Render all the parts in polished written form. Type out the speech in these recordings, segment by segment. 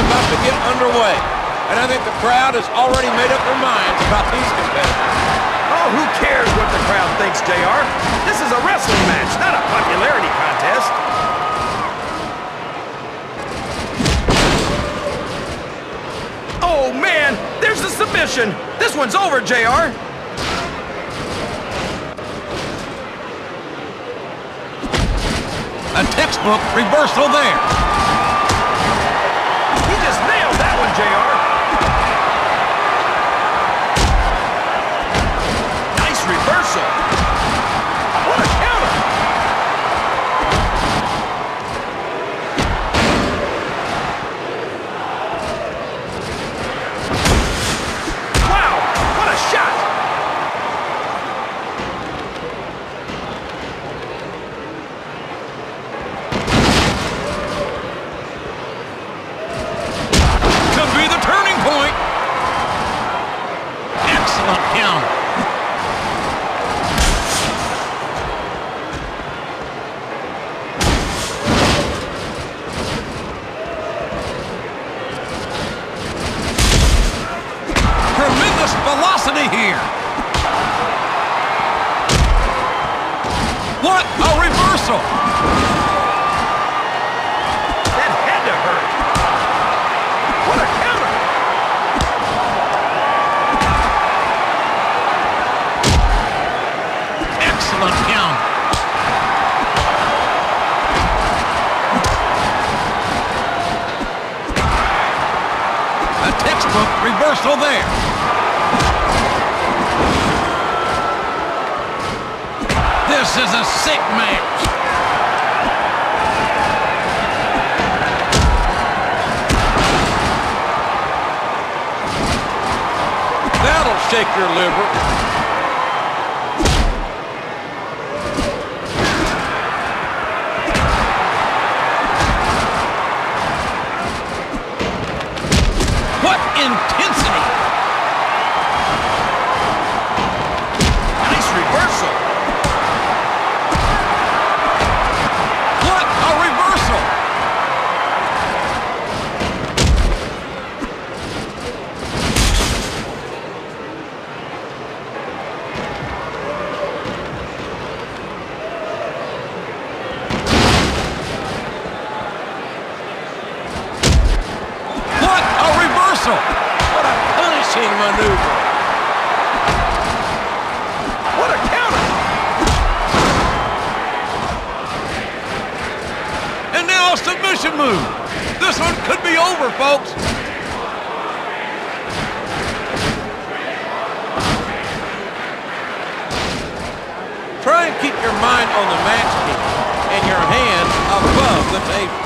about to get underway. And I think the crowd has already made up their minds about these competitors. Oh, who cares what the crowd thinks, JR? This is a wrestling match, not a popularity contest. Oh, man, there's the submission. This one's over, JR. A textbook reversal there. He just nailed that one, JR. Nice reversal. What a counter. Wow, what a shot. Velocity here. What a reversal. That had to hurt. What a counter. Excellent count. A textbook reversal there. This is a sick match. That'll shake your liver. What intensity! Nice reversal. What a punishing maneuver. What a counter. And now a submission move. This one could be over, folks. Try and keep your mind on the match key and your hands above the table.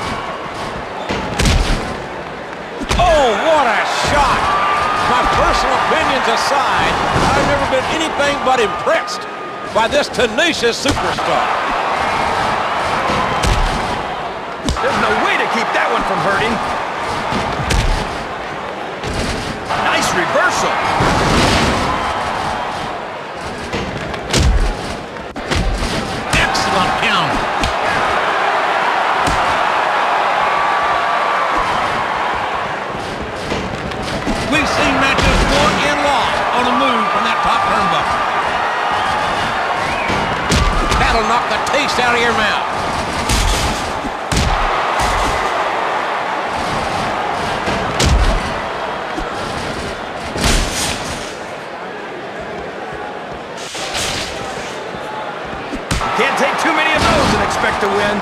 Oh, what a shot! My personal opinions aside, I've never been anything but impressed by this tenacious superstar. There's no way to keep that one from hurting. Nice reversal. Excellent counter. We've seen matches won and lost on a move from that top turnbuckle. That'll knock the taste out of your mouth. You can't take too many of those and expect to win.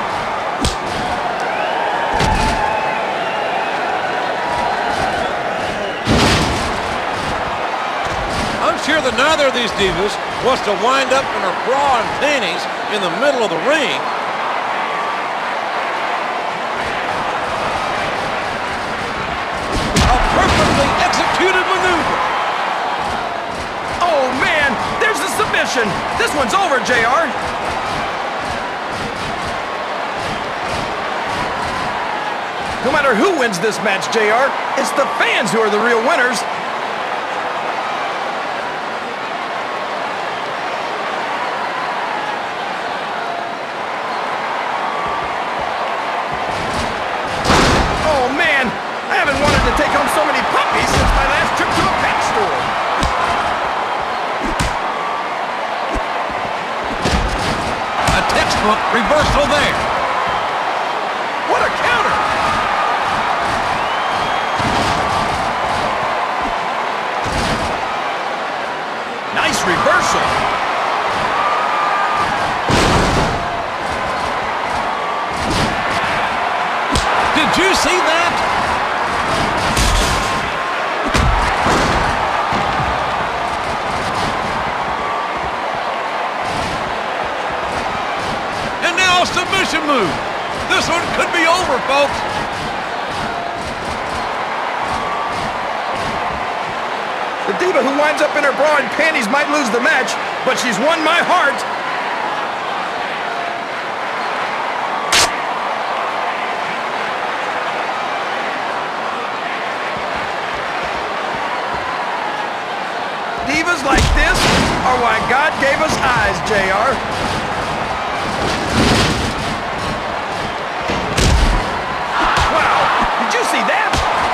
I'm sure that neither of these divas wants to wind up in her bra and panties in the middle of the ring. A perfectly executed maneuver. Oh, man, there's the submission. This one's over, JR. No matter who wins this match, JR, it's the fans who are the real winners. Oh, man, I haven't won to take home so many puppies since my last trip to a pet store. A textbook reversal there. What a counter! Nice reversal. Did you see that? And now a submission move. This one could be over, folks. The diva who winds up in her bra and panties might lose the match, but she's won my heart. Divas like this are why God gave us eyes, JR. Wow, did you see that?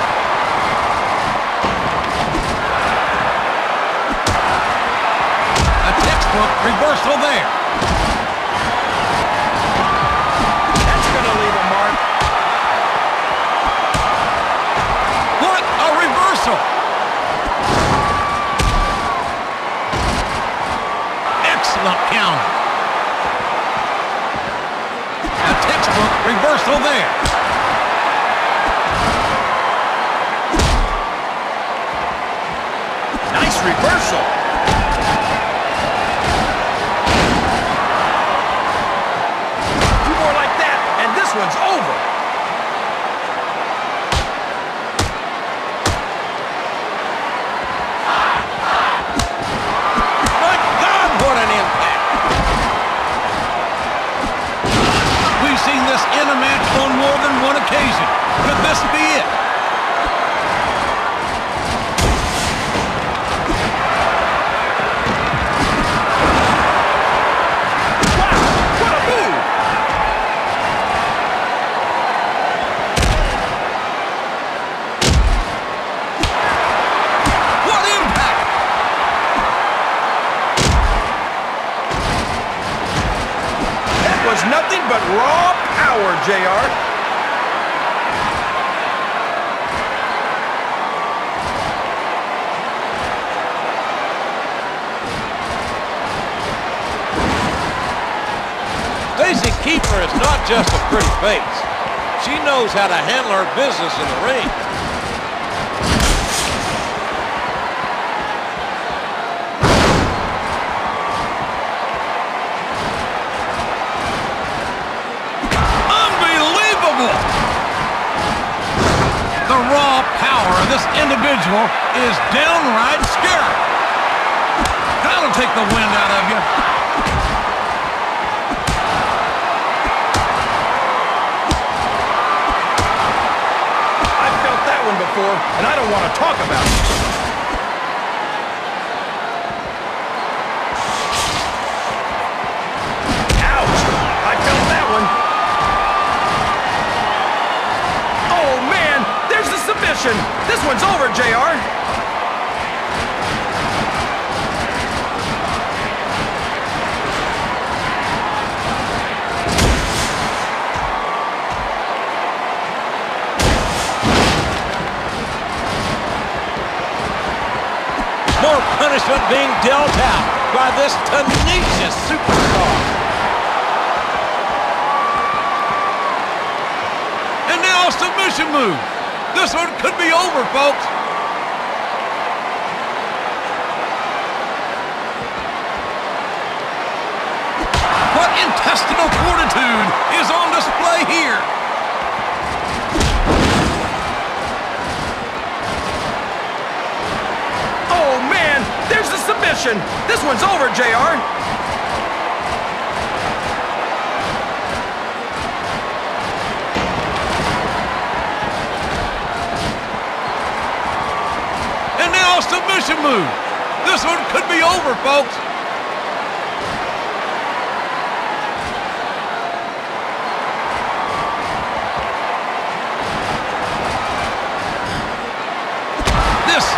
A textbook reversal there. That's gonna leave a mark. What a reversal! Excellent counter. A textbook reversal there. Nice reversal. Two more like that, and this one's over. My God, what an impact! We've seen this in a match on more than one occasion. Could this be it? Wow, what a move! What impact! That was nothing but raw power, JR. Stacy Keibler is not just a pretty face. She knows how to handle her business in the ring. Unbelievable! The raw power of this individual is downright scary. That'll take the wind out of you. Before, and I don't want to talk about it. Ouch! I felt that one. Oh, man! There's the submission! This one's over, JR. More punishment being dealt out by this tenacious superstar. And now a submission move. This one could be over, folks. What intestinal fortitude is on display here? Oh, man! There's the submission! This one's over, JR. And now a submission move. This one could be over, folks.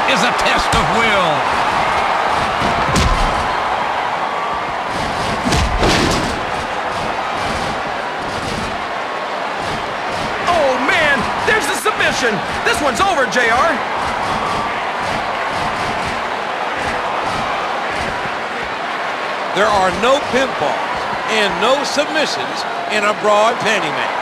is a test of will. Oh, man, there's the submission. This one's over, JR. There are no pinfalls and no submissions in a broad panty match.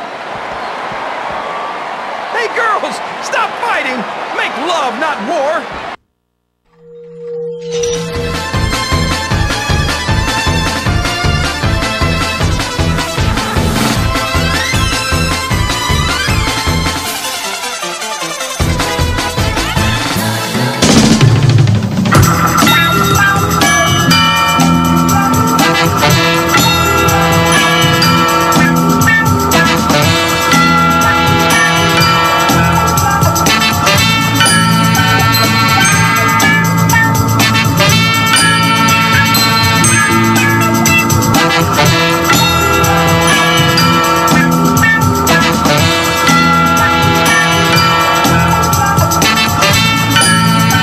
Hey, girls, stop fighting. Make love, not war.